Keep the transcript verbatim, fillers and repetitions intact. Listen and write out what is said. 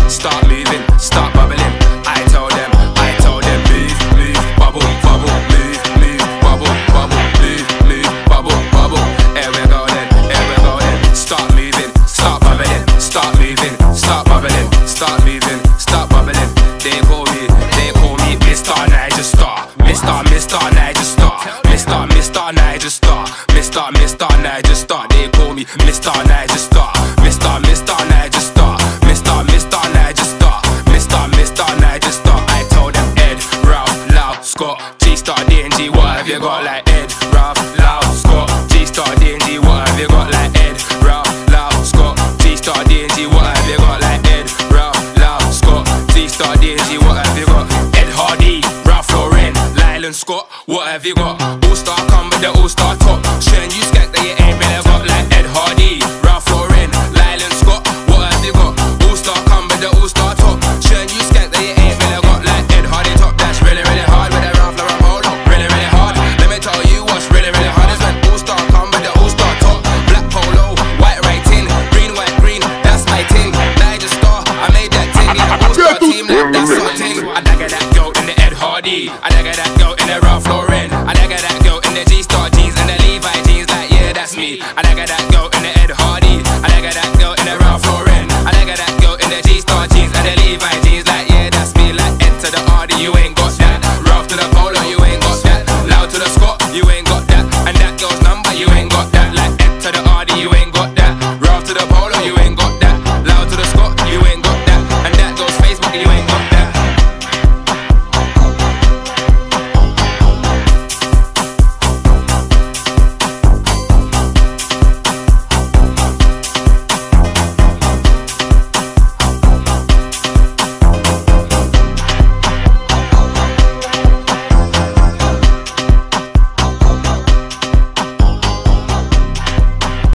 start moving, start bubbling. I told them, I told them, move, move, bubble, bubble, move, move, bubble, bubble, move, move, bubble, bubble. Here we go then, here we go then. Start moving, start bubbling, start moving, start bubbling, start moving, start bubbling. They call me, they call me Mister Niger Star, Mister Mister Niger Star, Mister Mister Niger Star, Mister Mister Niger Star. They call me Mister Niger Star, Mister Mister Niger Star, Mister Mister Niger Star, Mister Mister Niger Star. I told them Ed, Ralph, Lau, Scott, G-Star, D N G. What have you got like Ed, Ralph, Lau, Scott, G-Star, D N G? What have you got like Ed, Ralph, Lau, Scott, G-Star, D N G? What have you got like Ed, Ralph, Lau, Scott, G-Star, D N G? What have you got? Ed Hardy, Ralph Lauren, Lylan Scott. What have you got? All-Star come with the All-Star top. Showing you skank that you ain't really got like Ed Hardy, Ralph Lauren, Lylan Scott. What have you got? All-Star come with the All-Star top. Showing you skank that you ain't really got like Ed Hardy top. That's really, really hard with a Ralph Lauren polo. Really, really hard. Let me tell you what's really, really hard is when All-Star come with the All-Star top. Black polo, white writing, green, white, green. That's my ting. Niger Star, I made that ting. Yeah, All-Star team like that's